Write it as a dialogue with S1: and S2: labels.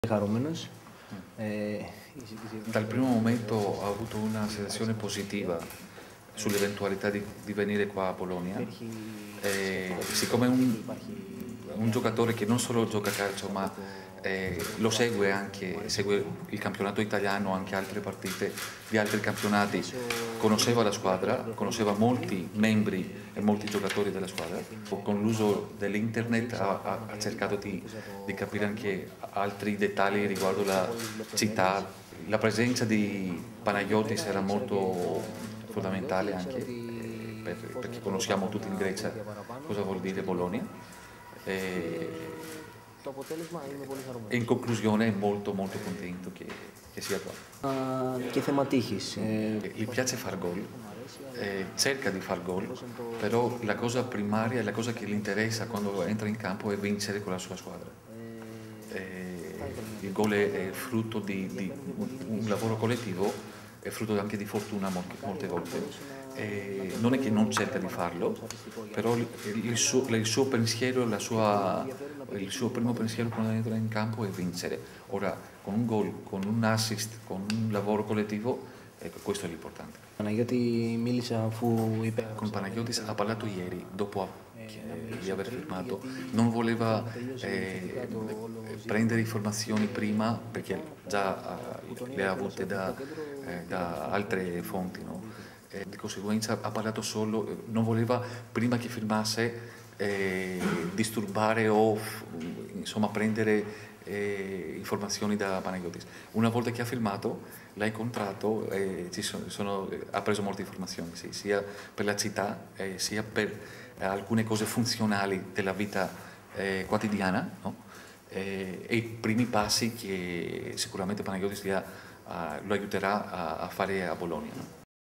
S1: Χαρούμενος.
S2: Dal primo momento ho avuto una sensazione positiva sull'eventualità di venire qua a Bologna. Siccome è un giocatore che non solo gioca a calcio, ma lo segue anche, segue il campionato italiano, anche altre partite di altri campionati, conosceva la squadra, conosceva molti membri e molti giocatori della squadra. Con l'uso dell'internet ha cercato di capire anche altri dettagli riguardo la città. La presenza di Panagiotis era molto fondamentale anche perché conosciamo tutti in Grecia cosa vuol dire Bologna. E in conclusione molto contento che sia qua.
S1: Che θέμα τύχης.
S2: Gli piace far gol, cerca di far gol, però la cosa primaria, la cosa che gli interessa quando entra in campo è vincere con la sua squadra. Il gol è frutto di un lavoro collettivo, è frutto anche di fortuna molte volte. Non è che non cerca di farlo, però il suo pensiero, il suo primo pensiero quando entra in campo è vincere. Ora, con un gol, con un assist, con un lavoro collettivo, ecco, questo è l'importante.
S1: Παναγιώτη μίλησα αφού είπε...
S2: Con Panagiotis ha parlato ieri, dopo di aver firmato, non voleva prendere informazioni prima perché già le ha avute da altre fonti, no? Di conseguenza ha parlato solo, non voleva prima che firmasse disturbare o insomma prendere informazioni da Panagiotis. Una volta che ha firmato, l'ha incontrato e ha preso molte informazioni, sì, sia per la città sia per alcune cose funzionali della vita quotidiana, no? E i primi passi che sicuramente Panagiotis lo aiuterà a fare a Bologna. No?